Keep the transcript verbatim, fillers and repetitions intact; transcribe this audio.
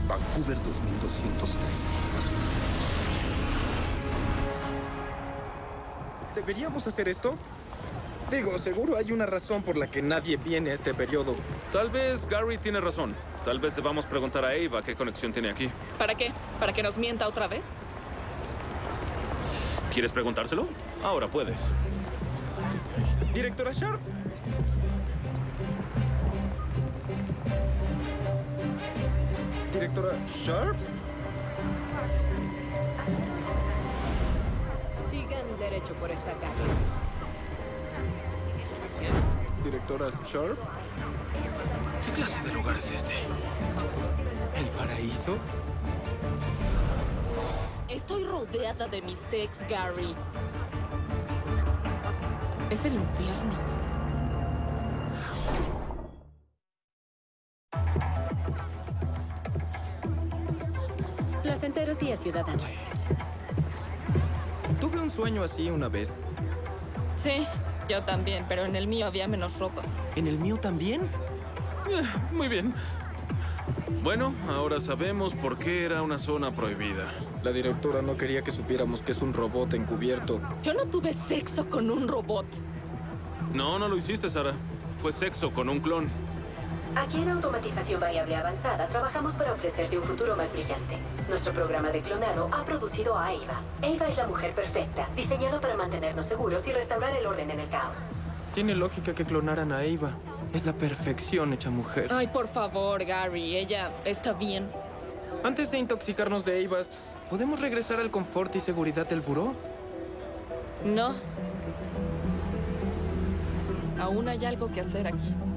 Vancouver dos mil doscientos trece. ¿Deberíamos hacer esto? Digo, seguro hay una razón por la que nadie viene a este periodo. Tal vez Gary tiene razón. Tal vez debamos preguntar a Ava qué conexión tiene aquí. ¿Para qué? ¿Para que nos mienta otra vez? ¿Quieres preguntárselo? Ahora puedes. ¿Directora Sharp? ¿Directora Sharp? Sigan derecho por esta calle. ¿Directoras Sharp? ¿Qué clase de lugar es este? ¿El paraíso? Estoy rodeada de mis ex, Gary. Es el infierno. Placenteros días, ciudadanos. Tuve un sueño así una vez. Sí, yo también, pero en el mío había menos ropa. ¿En el mío también? Eh, muy bien. Bueno, ahora sabemos por qué era una zona prohibida. La directora no quería que supiéramos que es un robot encubierto. Yo no tuve sexo con un robot. No, no lo hiciste, Sara. Fue sexo con un clon. Aquí en Automatización Variable Avanzada trabajamos para ofrecerte un futuro más brillante. Nuestro programa de clonado ha producido a Ava. Ava es la mujer perfecta, diseñado para mantenernos seguros y restaurar el orden en el caos. Tiene lógica que clonaran a Ava. Es la perfección hecha mujer. Ay, por favor, Gary. Ella está bien. Antes de intoxicarnos de Avas, ¿podemos regresar al confort y seguridad del buró? No. Aún hay algo que hacer aquí.